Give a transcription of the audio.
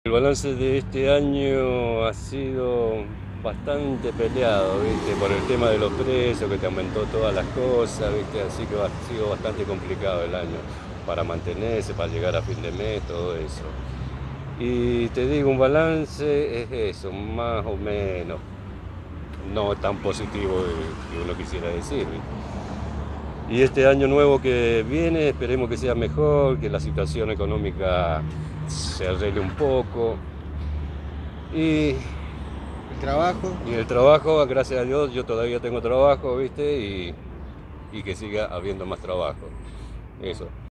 El balance de este año ha sido bastante peleado, ¿viste? Por el tema de los precios, que te aumentó todas las cosas, ¿viste? Así que ha sido bastante complicado el año para mantenerse, para llegar a fin de mes, todo eso. Y te digo, un balance es eso, más o menos, no tan positivo que uno quisiera decir, ¿viste? Y este año nuevo que viene, esperemos que sea mejor, que la situación económica se arregle un poco. Y El trabajo. Y el trabajo, gracias a Dios, yo todavía tengo trabajo, ¿viste? Y que siga habiendo más trabajo. Eso.